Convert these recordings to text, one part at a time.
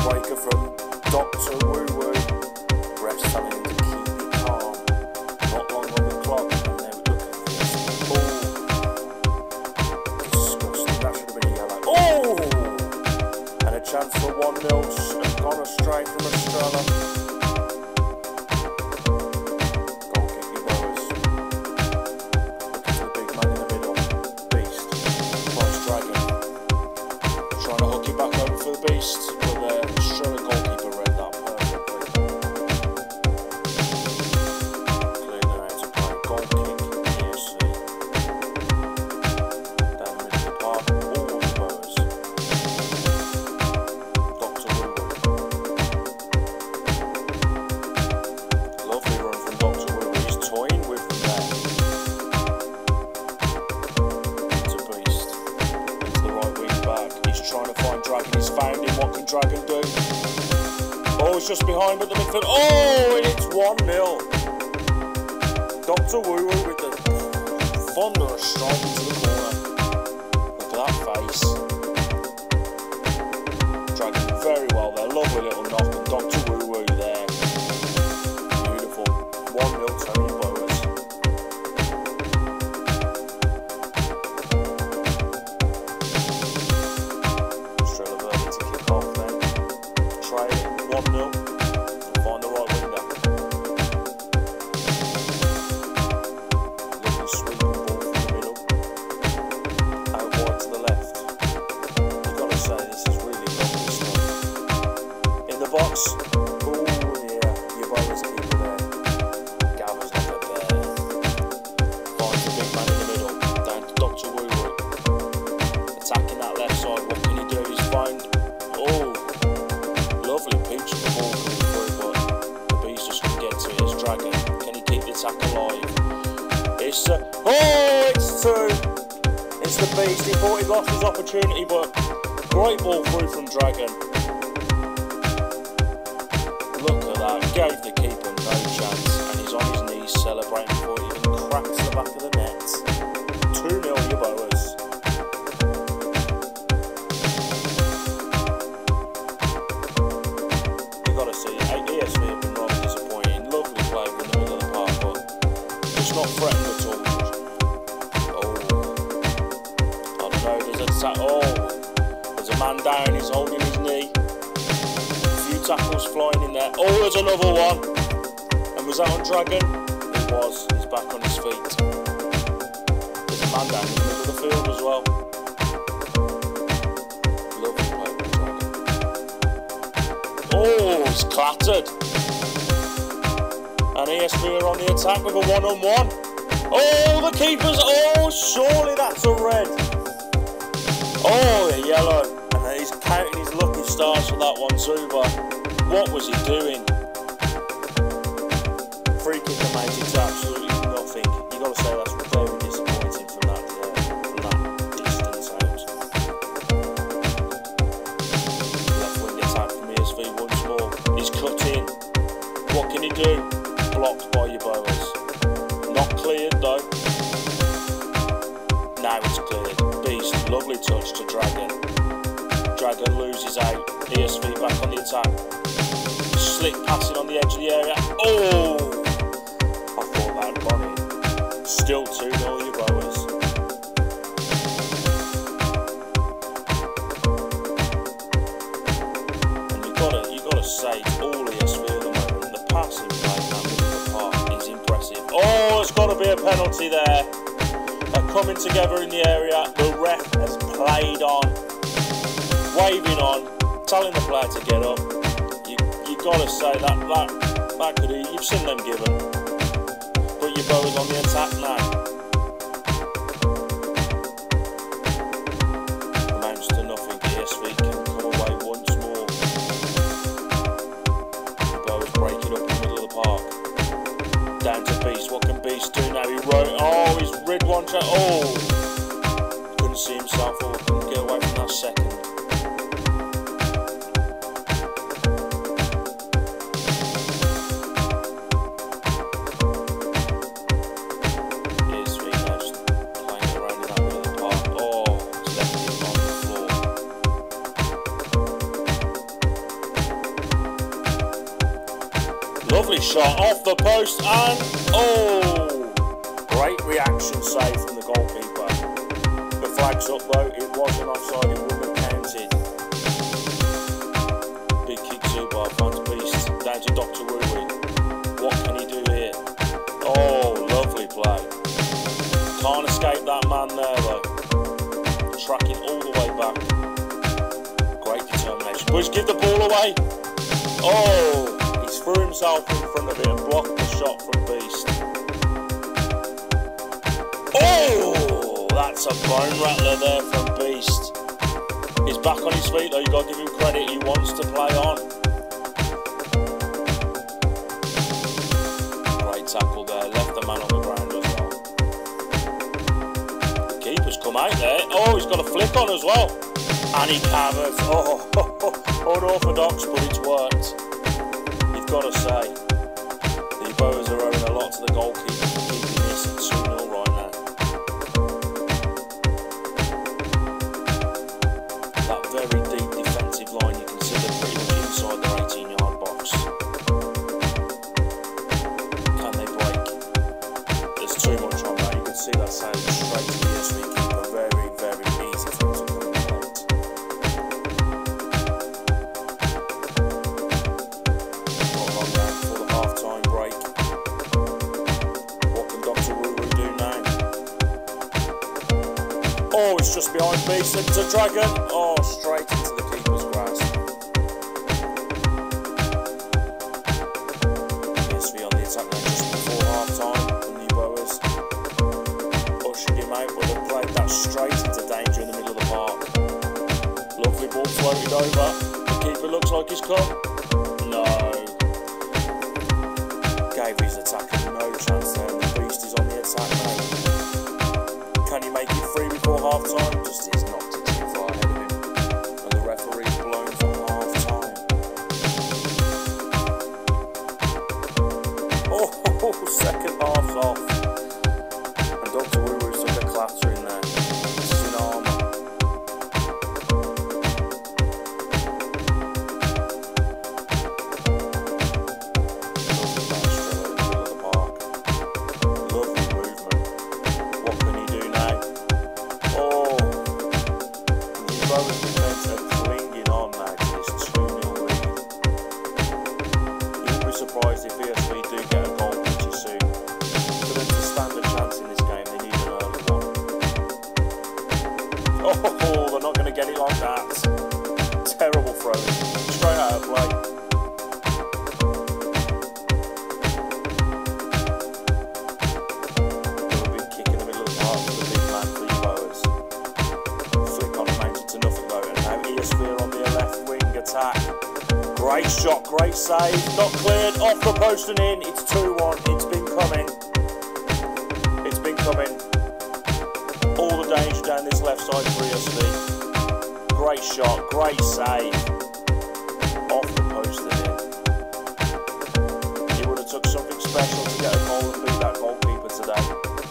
breaker from Dr. Woo Woo. Refs telling him to keep it calm. Not long on the clock, and they were looking for this. Oh! Disgusting. That should have been a yellow. Oh! And a chance for 1-0. Gone astray from Estrella. Goal kick, Yeboahs. Looking for the big man in the middle. Beast. Nice Dragon. Trying to hook it back over for the Beast. But the Estrella goalkeeper read that perfectly. Cleared it out to play. Goal kick, ESC. Down the middle of the park. All Yeboahs. Dr. Woo Woo. Lovely run from Dr. Woo Woo. He's toying with them there. To Beast. Into the right wing back. He's trying to find Dragon. He's found him. What can Dragon do? Oh, he's just behind at the midfield. Oh, and it's 1-0. Dr. Woo Woo with the thunderous strike into the corner. Look at that face. Dragon very well there. Lovely little knock, and Dr. Woo Woo there. Beautiful. 1-0 to Yeboahs. Estrella VERDE to kick off then. Trailing 1-0. Find the right winger. Lovely sweeping ball from the middle. Out wide to the left. You've got to say, this is really lovely stuff. In the box. Oh yeah, Yeboah's keeper there. Gathers like a bear. Finds the big man in the middle. Down to Dr. Woo Woo. Attacking that left side. What can he do? He's found. Oh, lovely peach of the ball coming through, but the Beast just couldn't get to it. It's Dragon. Can he keep the attack alive? It's it's 2. It's the Beast. He thought he'd lost his opportunity, but great ball through from Dragon. Look at that. Gave the keeper no chance, and he's on his knees celebrating before he even cracks the back of the net. 2-0 Yeboahs. You've got to see, ESV have been rather disappointing. Lovely play in the middle of the park, but it's not threatened at all. Oh, I don't know, there's a there's a man down, he's holding his knee. Tackles flying in there. Oh, there's another one. And was that on Dragon? It was. He's back on his feet. There's a man down in the middle of the field as well. Lovely play with Dragon. Oh, he's clattered. And ESV are on the attack with a 1-on-1. Oh, the keeper's. Oh, surely that's a red. Oh, a yellow. And he's counting his lucky stars for that one too, but what was he doing? Free kick amounted to absolutely nothing. You got to say that's very disappointing from that distance out. Left wing attack from ESV once more. He's cut in. What can he do? Blocked by Yeboahs. Not cleared though. Now it's cleared. Beast, lovely touch to Dragon. Dragon loses out. ESV back on the attack. Slick passing on the edge of the area. Oh! I thought that had gone in. Still 2-0 Yeboahs. And you've got to say it's all ESV at the moment. The passing play in that middle of the park is impressive. Oh, there's got to be a penalty there. They're coming together in the area. The ref has played on. Waving on, telling the player to get up. You've got to say that could have, you've seen them given. But Yeboah's on the attack now. Amounts to nothing. ESV can come away once more. Yeboah's breaking up in the middle of the park. Down to Beast. What can Beast do now? He's rid one shot. Oh! Couldn't see himself or couldn't get away from that second. shot off the post and oh! Great reaction save from the goalkeeper. The flag's up though, it wasn't offside, it wouldn't have counted. Big kick Yeboah, finds Beast, down to Dr. Rui. What can he do here? Oh, lovely play. Can't escape that man there though. Tracking all the way back. Great determination. Boys, give the ball away. Oh, he's threw himself in front of it and blocked the shot from Beast. Oh, that's a bone rattler there from Beast. He's back on his feet though, you've got to give him credit, he wants to play on. Great tackle there, left the man on the ground as well. The keeper's come out there, oh he's got a flick on as well. And he covers, oh, unorthodox but it's worked. You've got to say, the Yeboahs are owing a lot to the goalkeeper for keeping this at 2-0 right now. That very deep defensive line, you can see they're pretty much inside their 18-yard box. Can they break? There's too much on that. You can see that sound straight to the ESV keeper. Very, very easy for him to manipulate. Not long now before the half-time break. What can Dr. Rui do now? Oh, it's just behind Beast, it's a Dragon. Oh, straight into the keeper's grasp. ESV on the attack now just before half time from the Yeboahs. Ushered him out, but they've played that straight into danger in the middle of the park. Lovely ball floated over. The keeper looks like he's come. No. Gave his attacker no chance there, and the Beast is on the attack now. Can he make it free before half time? Just is knocked it too far ahead of him. And the referee's blown for half time. Oh, second half's off. And Dr. Wuru's took a clatter in there. Tsunami. Lovely by Estrella in the middle of the park. Lovely movement. What can he do now? Oh, the Yeboahs defence are clinging on now to this 2-0 lead. You wouldn't be surprised if ESV do get a goal pretty soon. For them to stand a chance in this game, they need an early one. Oh, they're not going to get it like that. Terrible throwing. Straight out of play. Little big kick in the middle of the park for the big man for Yeboahs. Flick on mounted to nothing though, and now ESV on the left wing attack. Great shot, great save, not cleared, off the post and in. It's 2-1, it's been coming. It's been coming. All the danger down this left side for ESV. Great shot, great save. Off the post and in. It would have took something special to get a goal and beat that goalkeeper today.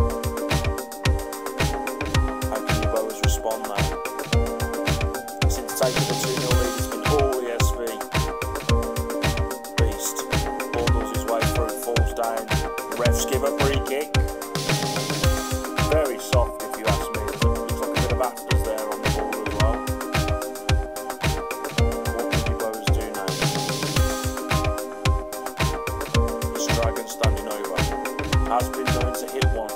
How can Yeboahs respond now? Since taking the 2-0 lead, it's been all ESV. Beast bundles his way through, falls down. Refs give a free kick. Very soft if you ask me. Looks like a bit of afters there on the ball as well. What can Yeboahs do now? This Dragon standing over. Has been known to hit one.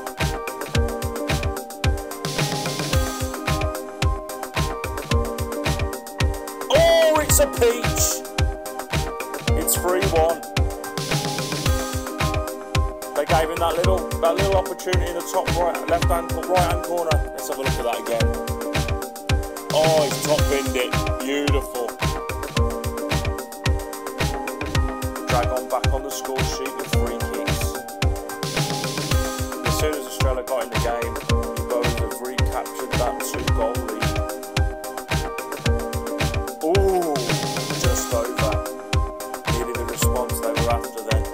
Oh, it's a peach. It's 3-1. They gave him that little opportunity in the top right hand corner. Let's have a look at that again. Oh, he's top binned it. Beautiful. Dragon back on the score sheet with 3 kicks. As soon as Estrella got in the game, Yeboahs have recaptured that 2-goal lead. Ooh, just over. Needed the response they were after then.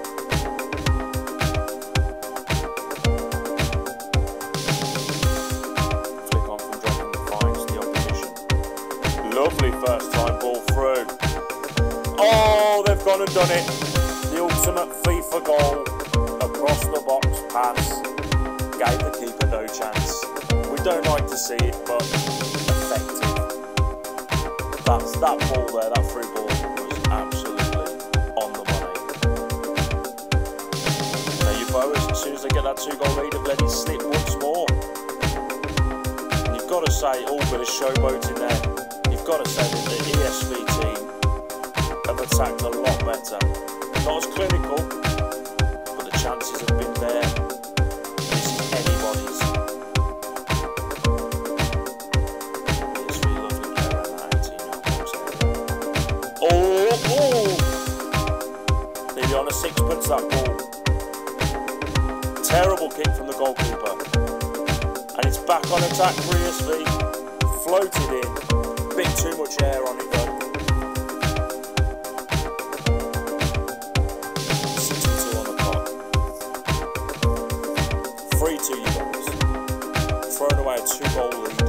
Flick on from Dragon, finds the opposition. Lovely first time ball through. Oh, they've gone and done it. The The ultimate FIFA goal, across the box pass, gave the keeper no chance. We don't like to see it, but effective. That ball there, that free ball, was absolutely on the money. Now Yeboahs, as soon as they get that 2-goal lead, have let it slip once more. And you've got to say, all but a showboat in there. You've got to say that the ESV team have attacked a lot better. Not as clinical, but the chances have been there. This is anybody's. ESV, lovely player around that 18-yard box area. Oh! Nearly on a sixpence, that ball. Terrible kick from the goalkeeper. And it's back on attack for ESV. Floated in. Bit too much air on it though. 62 on the clock. 3-2 Yeboahs. Thrown away a 2-goal lead.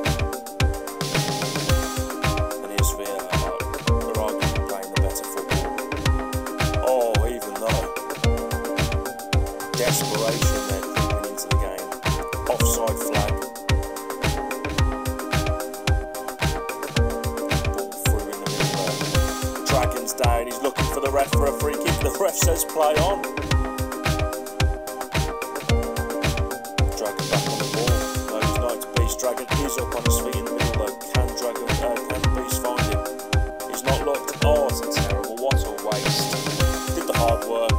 And ESV are arguably playing the better football. Oh, even though. Desperation there creeping into the game. Offside flag. Down, he's looking for the ref for a free kick. The ref says play on. Dragon back on the ball. No, he's not. It's Beast. Dragon is up on his feet in the middle though. Can Beast find him? He's not looked. Oh, it's a terrible. What a waste. Did the hard work.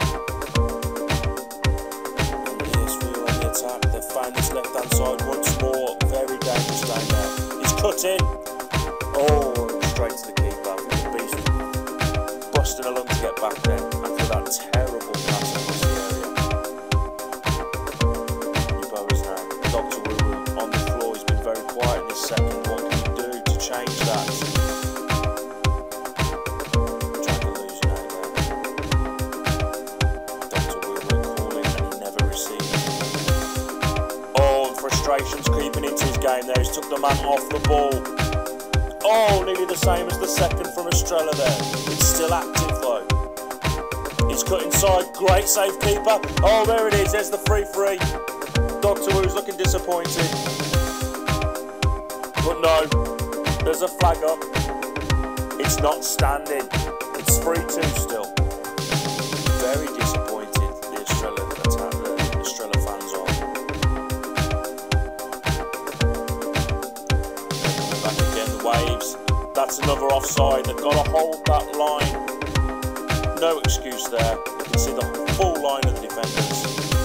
And the ESV are on the attack. They've found this left hand side once more. Very dangerous down there. He's cut in. Oh, straight to the keeper. Busting along to get back there after that terrible pass across the area. Yeboahs now. Dr. Woo on the floor. He's been very quiet in this second. What can he do to change that? Dragon losing out there. Dr. Woo calling and he never received. Oh, and frustration's creeping into his game there. He's took the man off the ball. Oh, nearly the same as the second from ESTRELLA there. It's still active though. He's cut inside. Great save, keeper. Oh, there it is. There's the 3-3. Dr. Woo's looking disappointed. But no, there's a flag up. It's not standing. It's 3-2 still. Very disappointed, the ESTRELLA attack, the ESTRELLA fans are. Waves. That's another offside. They've got to hold that line. No excuse there. You can see the full line of the defenders.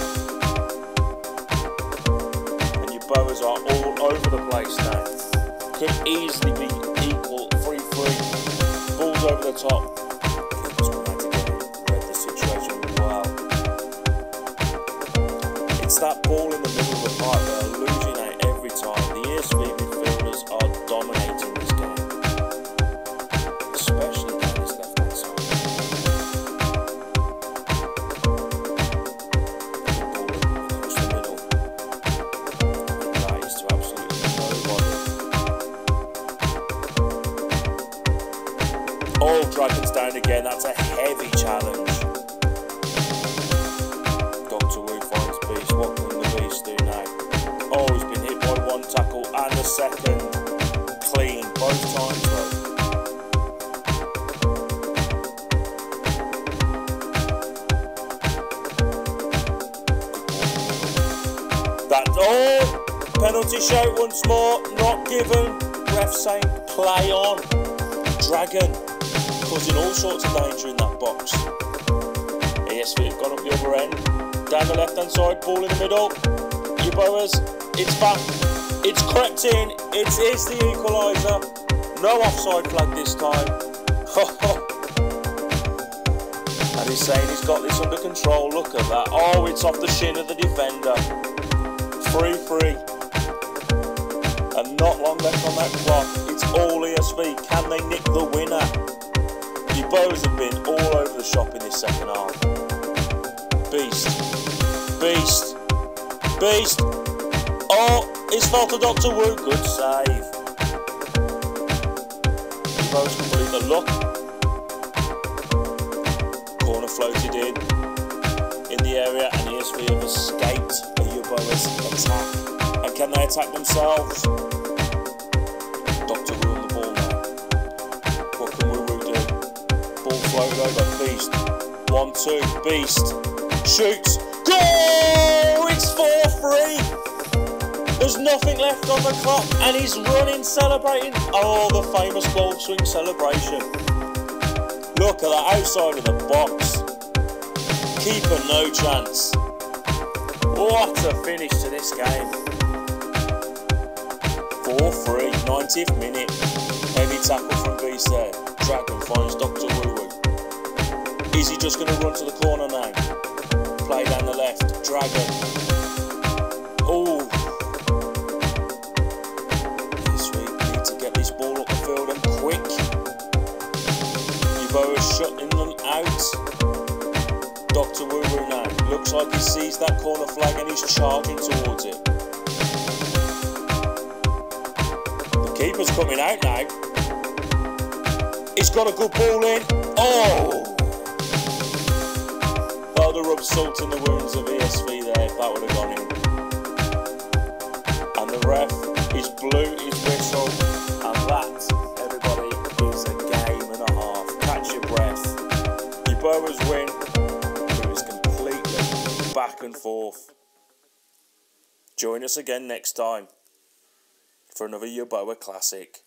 And Yeboahs are all over the place now. Could easily be equal 3-3. Balls over the top. Keeper's come out to get it. Read the situation well. It's that ball in the middle of the park that are losing out every time. The ESV midfielders are dominating this game, especially down this left hand side. Ball across the middle. And that is to absolutely nobody. Oh, Dragon's down again. That's a heavy challenge. Dr. Woo finds Beast. What can the Beast do now? Oh, he's been hit by one tackle and a second. Clean both times though. That penalty shout once more, not given. Ref saying play on. Dragon causing all sorts of danger in that box. ESV have gone up the other end. Down the left hand side, ball in the middle. Yeboahs, it's back. It's crept in. It is the equaliser. No offside flag this time. And he's saying he's got this under control. Look at that. Oh, it's off the shin of the defender. 3-3. And not long left on that clock. It's all ESV. Can they nick the winner? Yeboahs have been all over the shop in this second half. Beast. Beast. Beast. Oh, it's fell to Dr. Woo. Good save. Yeboahs complete the look. Corner flag. floated in the area, and ESV have escaped a YEBOAHS attack. And can they attack themselves? Dr. Wu on the ball now. What can Wu do? Ball floated over. Beast. 1-2. Beast. Shoots. Goal! It's 4-3. There's nothing left on the clock, and he's running, celebrating. Oh, the famous goal swing celebration. Look at that, outside of the box. Keeper no chance. What a finish to this game. 4-3, 90th minute. Heavy tackle from Beast there. Dragon finds Dr. Wu. Is he just going to run to the corner now? Play down the left. Dragon. Oh. Yes, we need to get this ball up the field and quick. YEBOAHS shutting them out. Dr. Wu now. Looks like he sees that corner flag and he's charging towards it. The keeper's coming out now. He's got a good ball in. Oh! That would have rubbed salt in the wounds of ESV there if that would have gone in. And the ref is blew his whistle, and that, everybody, is a game and a half. Catch your breath. YEBOAHS win. It was completely back and forth. Join us again next time for another YEBOAH Classic.